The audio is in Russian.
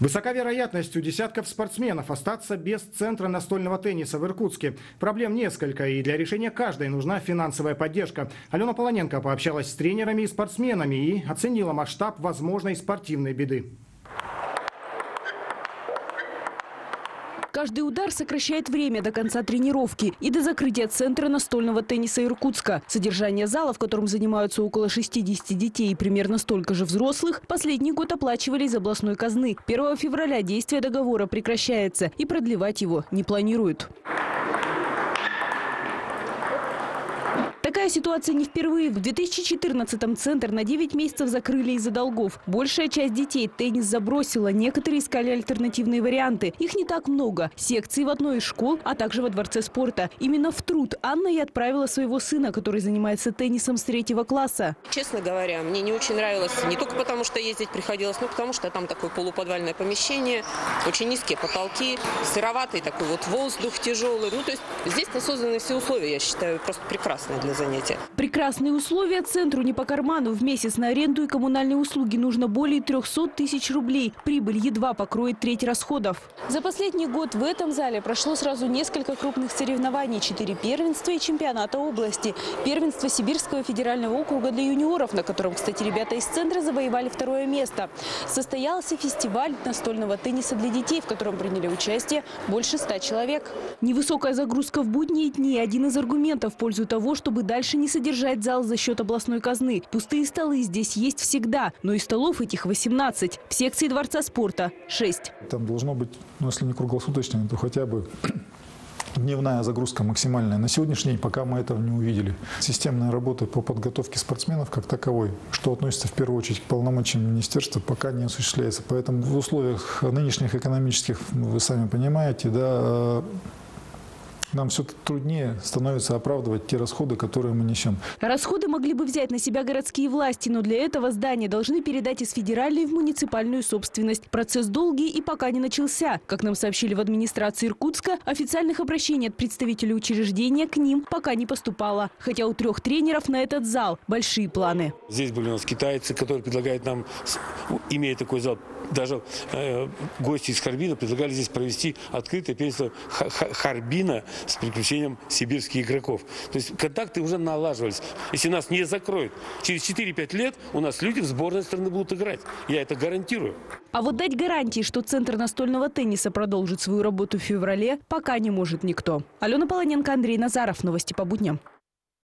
Высока вероятность у десятков спортсменов остаться без центра настольного тенниса в Иркутске. Проблем несколько, и для решения каждой нужна финансовая поддержка. Алена Полоненко пообщалась с тренерами и спортсменами и оценила масштаб возможной спортивной беды. Каждый удар сокращает время до конца тренировки и до закрытия центра настольного тенниса Иркутска. Содержание зала, в котором занимаются около 60 детей и примерно столько же взрослых, последний год оплачивали из областной казны. 1 февраля действие договора прекращается и продлевать его не планируют. Такая ситуация не впервые. В 2014-м центр на 9 месяцев закрыли из-за долгов. Большая часть детей теннис забросила. Некоторые искали альтернативные варианты. Их не так много. Секции в одной из школ, а также во Дворце спорта. Именно в труд Анна и отправила своего сына, который занимается теннисом с 3-го класса. Честно говоря, мне не очень нравилось. Не только потому, что ездить приходилось, но потому что там такое полуподвальное помещение, очень низкие потолки, сыроватый такой вот воздух тяжелый. Ну, то есть здесь созданы все условия, я считаю, просто прекрасные для занятия. Прекрасные условия центру не по карману. В месяц на аренду и коммунальные услуги нужно более 300 тысяч рублей. Прибыль едва покроет треть расходов. За последний год в этом зале прошло сразу несколько крупных соревнований. 4 первенства и чемпионата области. Первенство Сибирского федерального округа для юниоров, на котором, кстати, ребята из центра завоевали 2-е место. Состоялся фестиваль настольного тенниса для детей, в котором приняли участие больше 100 человек. Невысокая загрузка в будние дни – один из аргументов в пользу того, чтобы дальше не содержать зал за счет областной казны. Пустые столы здесь есть всегда, но и столов этих 18. В секции Дворца спорта – 6. Там должно быть, ну, если не круглосуточная, то хотя бы дневная загрузка максимальная. На сегодняшний день пока мы этого не увидели. Системная работа по подготовке спортсменов как таковой, что относится в первую очередь к полномочиям министерства, пока не осуществляется. Поэтому в условиях нынешних экономических, вы сами понимаете, да, нам все труднее становится оправдывать те расходы, которые мы несем. Расходы могли бы взять на себя городские власти, но для этого здания должны передать из федеральной в муниципальную собственность. Процесс долгий и пока не начался. Как нам сообщили в администрации Иркутска, официальных обращений от представителей учреждения к ним пока не поступало. Хотя у 3 тренеров на этот зал большие планы. Здесь были у нас китайцы, которые предлагают нам, имея такой зал, даже гости из Харбина предлагали здесь провести открытое первенство Харбина с приключением сибирских игроков. То есть контакты уже налаживались. Если нас не закроют, через 4-5 лет у нас люди в сборной страны будут играть. Я это гарантирую. А вот дать гарантии, что центр настольного тенниса продолжит свою работу в феврале, пока не может никто. Алена Полоненко, Андрей Назаров. Новости по будням.